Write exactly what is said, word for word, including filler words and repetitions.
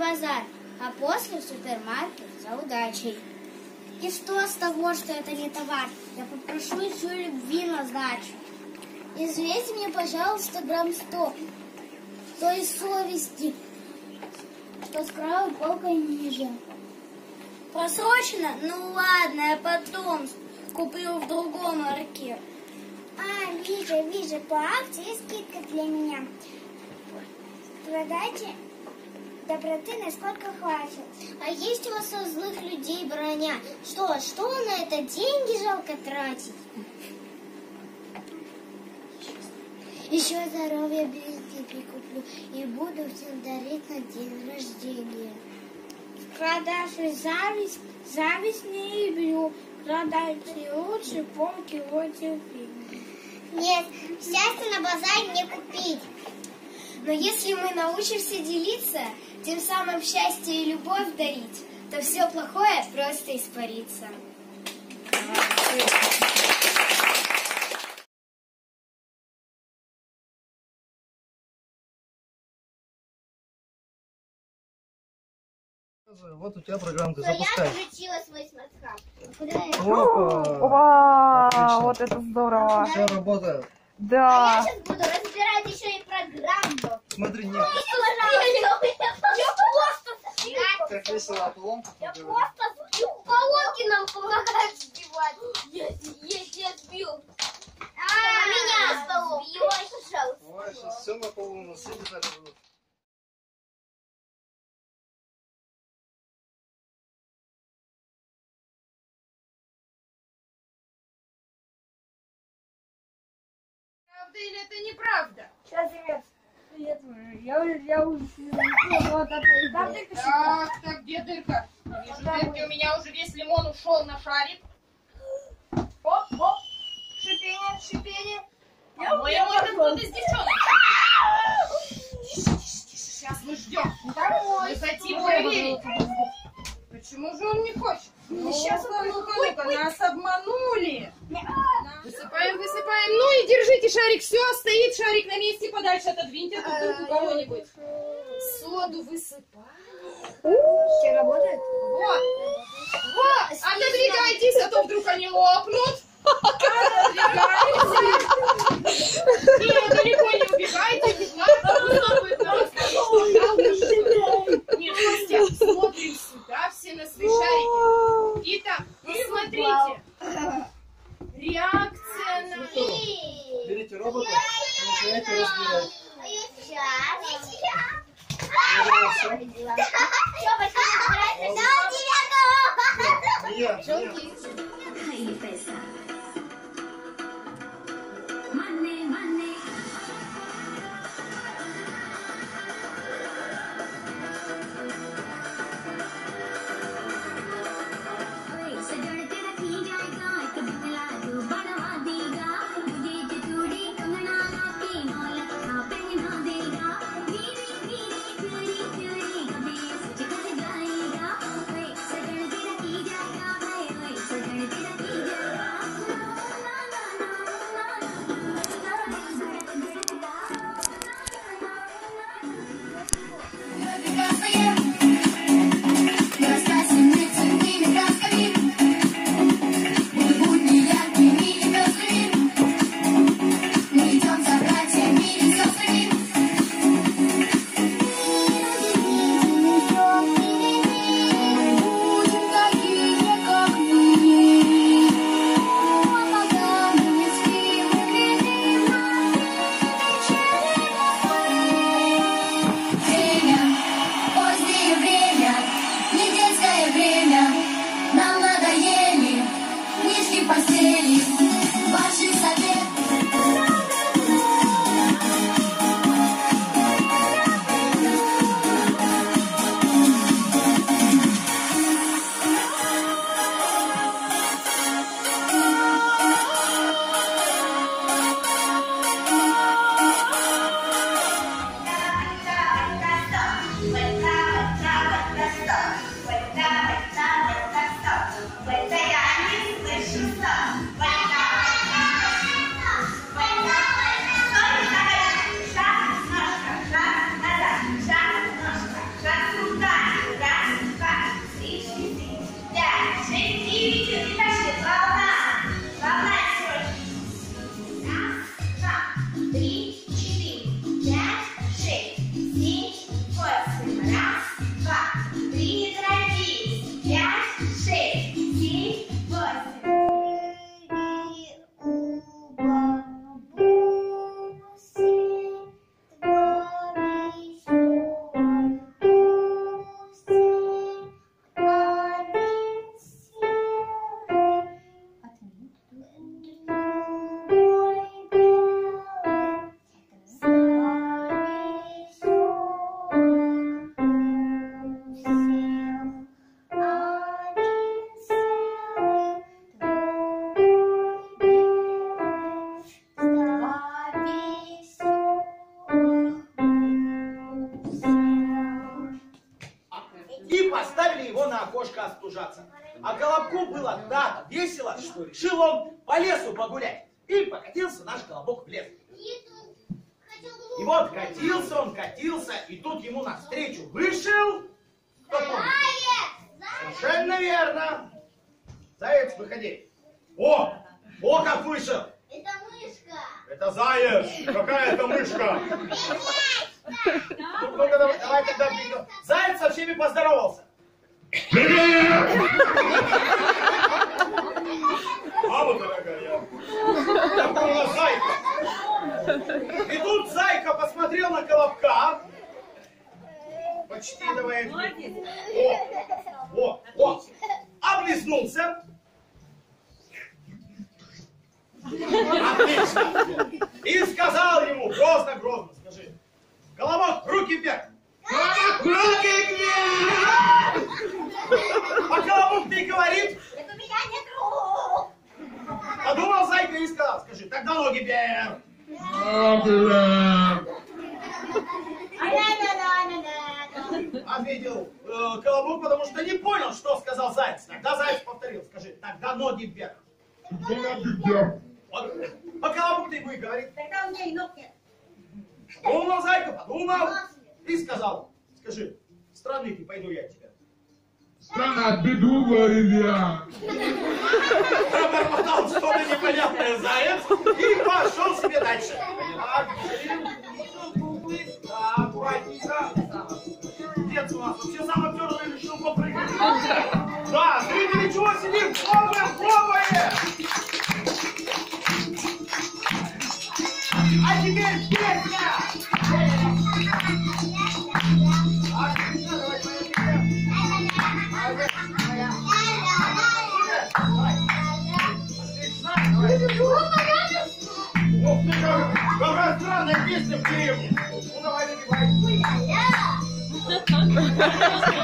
базар, а после в супермаркет за удачей. И что с того, что это не товар? Я попрошу еще любви на сдачу. Известьте мне, пожалуйста, грамм сто той совести, что с правой полкой ниже. Просрочено? Ну ладно, я потом куплю в другом ларьке. А, вижу, вижу, по акции скидка для меня. Продайте доброты насколько хватит. А есть у вас у злых людей броня? Что, что на это деньги жалко тратить? Еще здоровье близких прикуплю и буду всем дарить на день рождения. Продажи зависть, зависть не люблю. Продайте лучше полкило терпения. Нет, счастье на базаре не купить. Но если мы научимся делиться, тем самым счастье и любовь дарить, то все плохое просто испарится. Вот у тебя программка, Но запускай. я включила свой смартфон. Опа! Вау, вот это здорово. Все работает. Да. А я сейчас буду разбирать еще и программу. Смотри, нет. Я просто Как весело поломку Я поговорим. просто поломки нам помогают сбивать. Если я сбил. А, меня столом. Сбивай, пожалуйста. Ой, сейчас все на полу у нас сидит, наверное. Правда или это неправда? Сейчас, ребят. Привет, я, я уже вот это. Так, так, где дырка? Вижу, дырки, у меня уже весь лимон ушел на шарик. Оп, оп. Шипение, шипение. По-моему, это кто-то из девчонок. Сейчас мы ждем. Мы хотим проверить. Почему же он не хочет? Ну, сейчас ну, ну-ка, ну-ка, нас обманули. Высыпаем, высыпаем. Ну и держите шарик. Все, стоит шарик на месте. Подальше отодвиньте эту дырку кого-нибудь. Соду высыпаем. Все работает? Вот. Вот. Отодвигайтесь, а то вдруг они лопнут. Отодвигайтесь. Нет, далеко не убегайте. Нет, Костя, смотрим сюда, все на свои шарики. Итак, смотрите. Реакция на... Берите робота и начинайте разбирать. Не я, не я. поставили его на окошко остужаться. А Колобку было так весело, что решил он по лесу погулять. И покатился наш Колобок в лес. И вот катился он, катился, и тут ему навстречу вышел... Кто помнит? Совершенно верно. Заяц, выходи. О, о, как вышел. Это мышка. Это заяц. Какая это мышка? Ну-ка, давай, давай тогда бегем. Заяц со всеми поздоровался. Мама дорогая, такой у нас зайка. И тут зайка посмотрел на Колобка. Почти давай. О, о, о. Облизнулся. Отлично. И сказал ему, грозно-грозно, скажи. Колобок, руки вверх. Руки вверх. А Колобок ты говорит. Это у меня нет рук. Подумал зайка и сказал, скажи, тогда ноги вверх. Ответил э, Колобок, потому что не понял, что сказал заяц. Тогда заяц повторил, скажи, тогда ноги вверх. Вот. А Колобок ты ему и говорит. Тогда у меня и ног нет. Подумал зайка, подумал и сказал, скажи, странный ты, пойду я от тебя. Странно, беду, говорит я. Пробормотал что-то непонятное заяц и пошел себе дальше. Так, аккуратненько. Дед у нас вообще самый твердый решил попрыгать. Да, зрители чего сидим? Плаваем, плаваем! А теперь песня! Отлично, давай, моя песня. Ух ты, какая странная песня в деревне. Ну давай, нагибай.